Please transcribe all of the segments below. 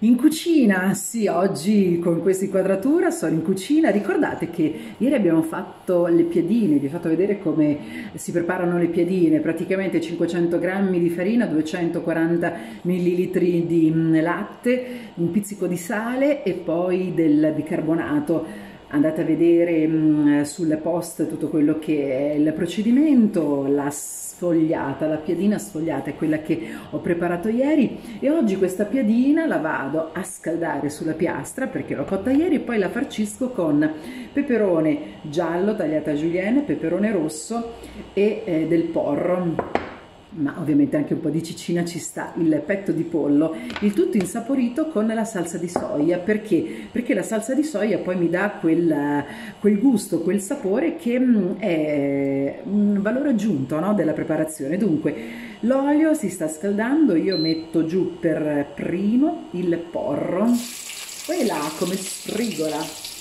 In cucina, sì, oggi con questa inquadratura sono in cucina. Ricordate che ieri abbiamo fatto le piadine, vi ho fatto vedere come si preparano le piadine, praticamente 500 grammi di farina, 240 millilitri di latte, un pizzico di sale e poi del bicarbonato. Andate a vedere sul post tutto quello che è il procedimento, la sfogliata, la piadina sfogliata è quella che ho preparato ieri e oggi questa piadina la vado a scaldare sulla piastra perché l'ho cotta ieri e poi la farcisco con peperone giallo tagliato a julienne, peperone rosso e del porro, ma ovviamente anche un po' di cicina ci sta, il petto di pollo, il tutto insaporito con la salsa di soia. Perché la salsa di soia poi mi dà quel gusto, quel sapore che è un valore aggiunto, no, della preparazione. Dunque l'olio si sta scaldando, io metto giù per primo il porro, poi là come sfrigola,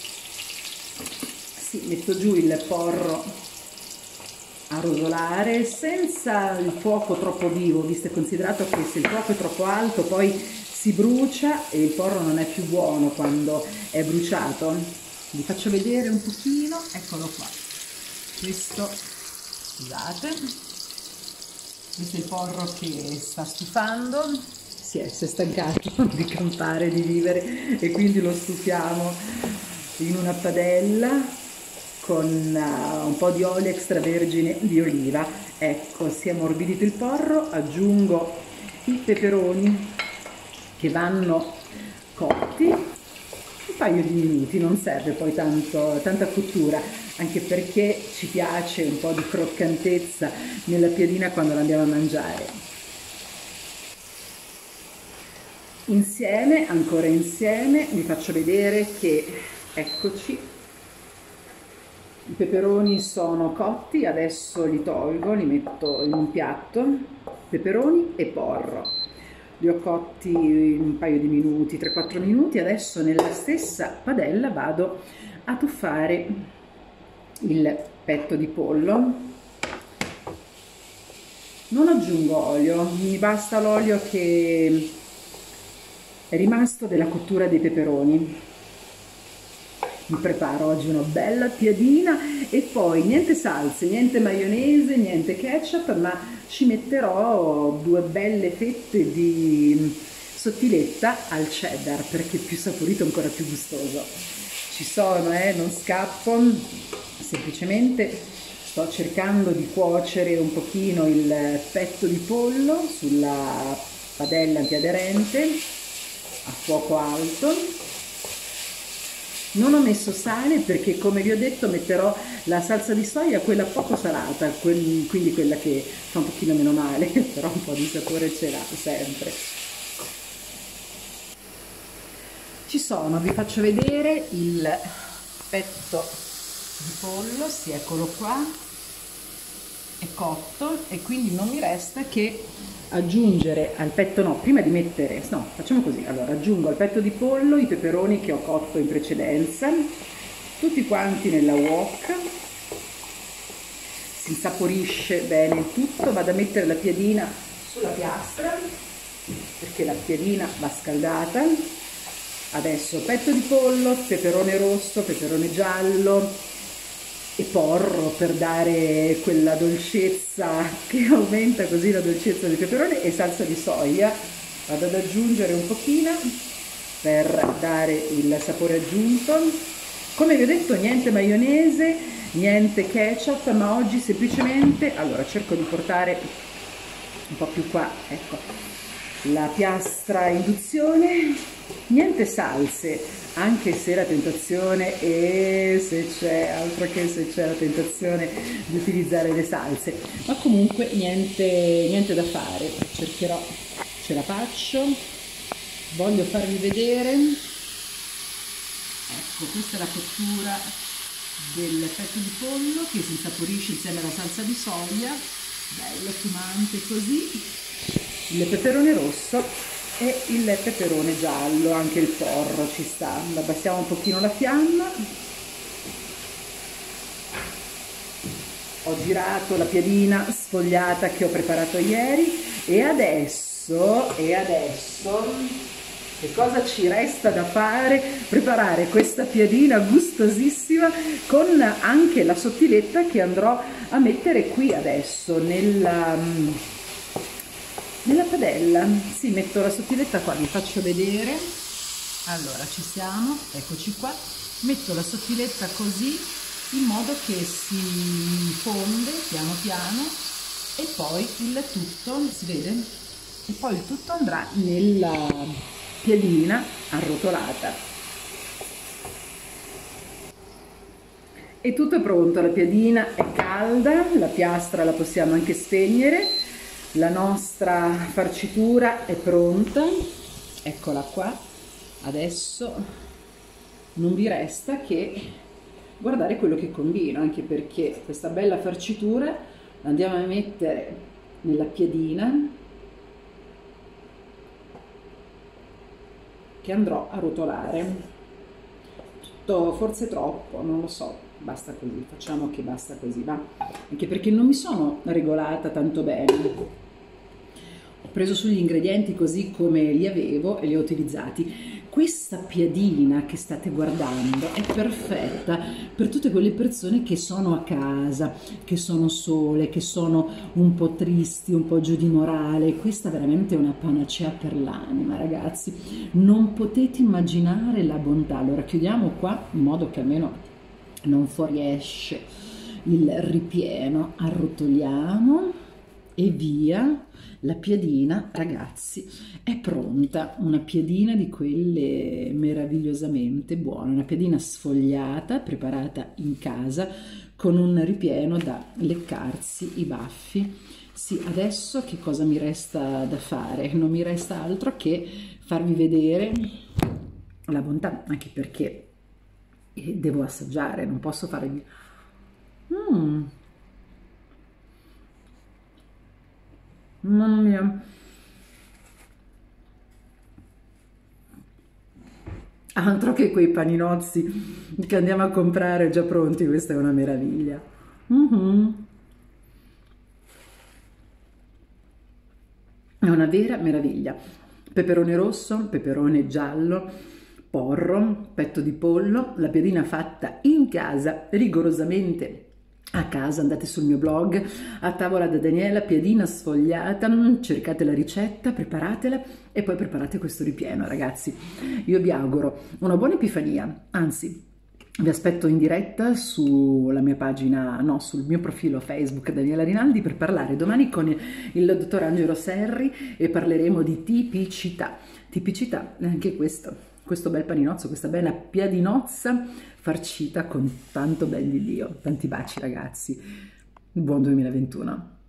sì, metto giù il porro a rosolare senza il fuoco troppo vivo, visto e considerato che se il fuoco è troppo alto poi si brucia e il porro non è più buono quando è bruciato. Vi faccio vedere un pochino, eccolo qua, questo, scusate, questo è il porro che sta stufando, si è stancato di campare, di vivere e quindi lo stufiamo in una padella con un po' di olio extravergine di oliva. Ecco, si è ammorbidito il porro, aggiungo i peperoni che vanno cotti un paio di minuti, non serve poi tanta cottura, anche perché ci piace un po' di croccantezza nella piadina quando la andiamo a mangiare. Insieme, ancora insieme, vi faccio vedere che, eccoci, i peperoni sono cotti, adesso li tolgo, li metto in un piatto, peperoni e porro. Li ho cotti un paio di minuti, 3-4 minuti, adesso nella stessa padella vado a tuffare il petto di pollo. Non aggiungo olio, mi basta l'olio che è rimasto della cottura dei peperoni. Mi preparo oggi una bella piadina e poi niente salse, niente maionese, niente ketchup, ma ci metterò 2 belle fette di sottiletta al cheddar perché più saporito ancora più gustoso. Ci sono, non scappo, semplicemente sto cercando di cuocere un pochino il petto di pollo sulla padella antiaderente a fuoco alto. Non ho messo sale perché, come vi ho detto, metterò la salsa di soia, quella poco salata, quindi quella che fa un pochino meno male, però un po' di sapore ce l'ha sempre. Ci sono, vi faccio vedere il petto di pollo, sì, eccolo qua, è cotto e quindi non mi resta che aggiungere al petto, no, prima di mettere, no, facciamo così, allora aggiungo al petto di pollo i peperoni che ho cotto in precedenza, tutti quanti nella wok, si insaporisce bene il tutto, vado a mettere la piadina sulla piastra, perché la piadina va scaldata, adesso petto di pollo, peperone rosso, peperone giallo, e porro per dare quella dolcezza che aumenta così la dolcezza del peperone e salsa di soia, vado ad aggiungere un pochino per dare il sapore aggiunto. Come vi ho detto, niente maionese, niente ketchup, ma oggi semplicemente, allora cerco di portare un po' più qua, ecco, la piastra a induzione, niente salse, anche se la tentazione, e se c'è, altro che se c'è la tentazione di utilizzare le salse, ma comunque niente da fare, cercherò, ce la faccio, voglio farvi vedere, ecco, questa è la cottura del petto di pollo che si insaporisce insieme alla salsa di soia, bello fumante così, il peperone rosso e il peperone giallo, anche il porro ci sta. Abbassiamo un pochino la fiamma, ho girato la piadina sfogliata che ho preparato ieri e adesso che cosa ci resta da fare? Preparare questa piadina gustosissima con anche la sottiletta che andrò a mettere qui adesso nella padella. Sì, metto la sottiletta qua, vi faccio vedere. Allora, ci siamo, eccoci qua. Metto la sottiletta così in modo che si fonde piano piano e poi il tutto, si vede? E poi il tutto andrà nella piadina arrotolata. E tutto è pronto, la piadina è calda, la piastra la possiamo anche spegnere, la nostra farcitura è pronta, eccola qua. Adesso non vi resta che guardare quello che combino, anche perché questa bella farcitura la andiamo a mettere nella piadina che andrò a rotolare. Tutto forse troppo, non lo so, basta così, facciamo che basta così, va? Anche perché non mi sono regolata tanto bene. Ho preso sugli ingredienti così come li avevo e li ho utilizzati. Questa piadina che state guardando è perfetta per tutte quelle persone che sono a casa, che sono sole, che sono un po' tristi, un po' giù di morale. Questa è veramente una panacea per l'anima, ragazzi. Non potete immaginare la bontà. Allora chiudiamo qua in modo che almeno non fuoriesce il ripieno, arrotoliamo e via. La piadina, ragazzi, è pronta, una piadina di quelle meravigliosamente buone, una piadina sfogliata, preparata in casa con un ripieno da leccarsi i baffi. Sì, adesso che cosa mi resta da fare? Non mi resta altro che farvi vedere la bontà, anche perché devo assaggiare, non posso farvi... Mamma mia, altro che quei paninozzi che andiamo a comprare già pronti, questa è una meraviglia. È una vera meraviglia. Peperone rosso, peperone giallo, porro, petto di pollo, la piadina fatta in casa, rigorosamente a casa. Andate sul mio blog, A tavola da Daniela, piadina sfogliata, cercate la ricetta, preparatela e poi preparate questo ripieno, ragazzi. Io vi auguro una buona Epifania, anzi vi aspetto in diretta sulla mia pagina, no, sul mio profilo Facebook Daniela Rinaldi per parlare domani con il dottor Angelo Serri e parleremo di tipicità. Tipicità, anche questo bel paninozzo, questa bella piadinozza farcita con tanto bel di Dio. Tanti baci, ragazzi, buon 2021.